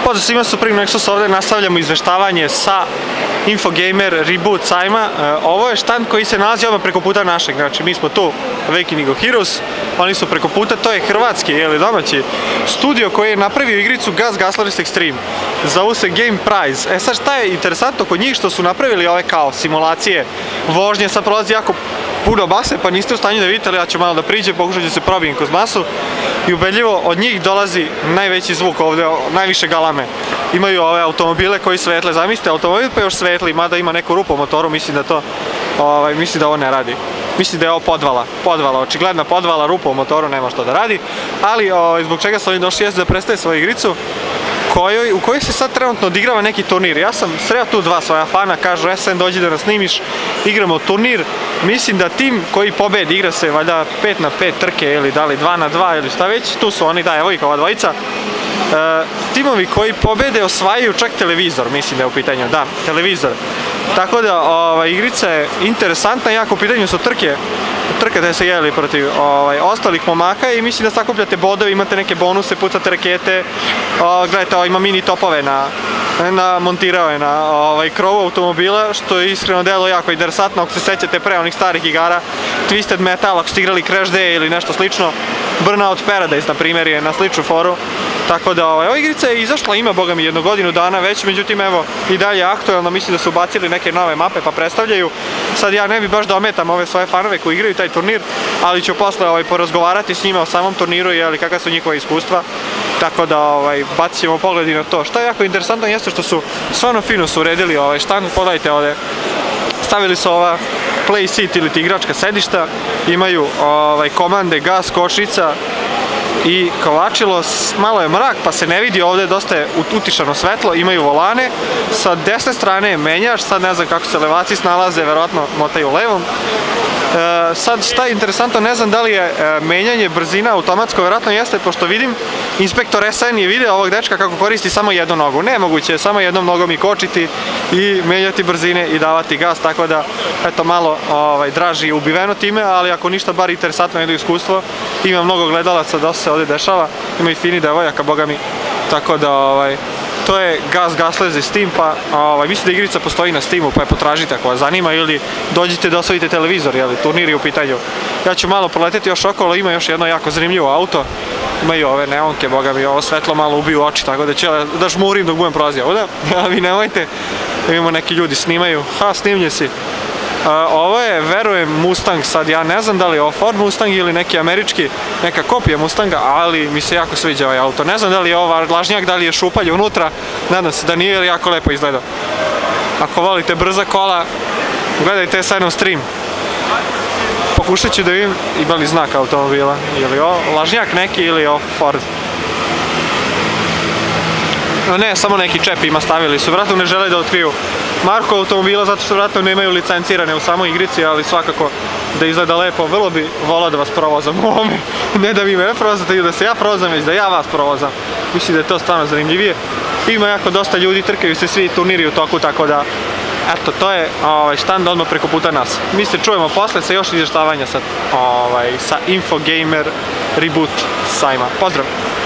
Pozdrav svima, Supreme Nexus ovdje, nastavljamo izveštavanje sa Infogamer Reboot sajma. Ovo je štand koji se nalazi odmah preko puta našeg, znači mi smo tu Awakening of Heroes, oni su preko puta, to je hrvatski ili domaći studio koji je napravio igricu Gas Gaslerist Extreme. Zovu se Game Prize. E sad šta je interesantno kod njih, što su napravili ove kao simulacije vožnje, sad prolazi jako puno base pa niste u stanju da vidite, ali ja ću malo da priđem, pokušat ću se probijem kroz masu i ubedljivo od njih dolazi najveći zvuk ovdje, najviše galame. Imaju ove automobile koji svetle, zamislite automobil pa još svetli, mada ima neku rupu u motoru, mislim da ovo ne radi. Mislim da je ovo podvala, očigledna podvala, rupa u motoru, nema što da radi, ali zbog čega su oni došli jeste da predstave svoju igricu u kojoj se sad trenutno odigrava neki turnir. Ja sam sreo tu dva svoja fana, kažu SN dođi da nas snimiš, igramo turnir. Mislim da tim koji pobedi, igra se valjda 5 na 5 trke ili da li 2 na 2 ili šta već, tu su oni, da evo ih ova dvojica. Timovi koji pobede osvajaju čak televizor, mislim da je u pitanju, da, televizor. Tako da igrica je interesantna, jako u pitanju su trkate se jeli protiv ostalih momaka i mislim da sakupljate bodove, imate neke bonuse, pucate rakete, gledajte, ima mini topove montirao je na krovu automobila, što je iskreno delo jako interesantno. Ako se sećate pre onih starih igara Twisted Metal, ako ste igrali Crash Day ili nešto slično, Burnout Paradise na primjer je na sličnu foru. Tako da ova igrica je izašla, ima boga mi 1 godinu dana već, međutim evo i dalje aktualno, mislim da su ubacili neke nove mape pa predstavljaju. Sad ja ne bi baš da ometam ove svoje fanove koji igraju taj turnir, ali ću posle porazgovarati s njima o samom turniru i kakva su njihova iskustva. Tako da bacit ćemo pogled i na to. Šta je jako interesantno jeste što su stvarno fino su uredili štand, pogledajte ovdje. Stavili su ova play seat ili ti igračka sedišta, imaju komande, gas, kočnica i kovačilo, malo je mrak pa se ne vidi ovdje, dosta je utišano svetlo, imaju volane, sa desne strane je menjač, sad ne znam kako se levaci snalaze, verovatno motaju levom. Sad šta je interesantno, ne znam da li je menjanje brzina automatsko, verovatno jeste, pošto vidim inspektor SN je video ovog dečka kako koristi samo jednu nogu. Nemoguće je samo jednom nogom i kočiti i menjati brzine i davati gas, tako da eto malo draži ubiveno time, ali ako ništa bar interesantno jedno iskustvo. Ima mnogo gledalaca, dosta se ovdje dešava, ima i fini devojaka, boga mi, tako da to je Gas Gaslerist Extreme, pa mislim da igrica postoji na Steamu, pa je potražite ako vas zanima ili dođite da osvojite televizor, turnir je u pitanju. Ja ću malo proleteti još okolo, ima još jedno jako zanimljivo auto, imaju ove neonke, boga mi, ovo svetlo malo ubiju oči, tako da ću da žmurim dok budem prolazio ovdje, a vi nemojte, imamo neki ljudi snimaju, snimlje si. Ovo je, verujem, Mustang, sad ja ne znam da li je ovo Ford Mustang ili neki američki, neka kopija Mustanga, ali mi se jako sviđa ovaj auto. Ne znam da li je ovo lažnjak, da li je šupalje unutra, nadam se da nije, jer jako lepo izgleda. Ako volite brza kola, gledajte sa jednom stream. Pokušat ću da vidim ima li znak automobila, ili ovo lažnjak neki ili ovo Ford. Ne, samo neki čep ima stavili su, vratno ne žele da otkriju marku automobila zato što vratno nemaju licencirane u samoj igrici, ali svakako da izgleda lepo, vrlo bi volao da vas provozam u ovome, ne da vi me provozate ili da se ja provozam, već da ja vas provozam, mislim da je to stvarno zanimljivije. Ima jako dosta ljudi, trkaju se svi turniri u toku, tako da eto, to je štand odmah preko puta nas. Mi se čujemo posle sa još izvještavanja sa Infogamer Reboot sajma. Pozdrav!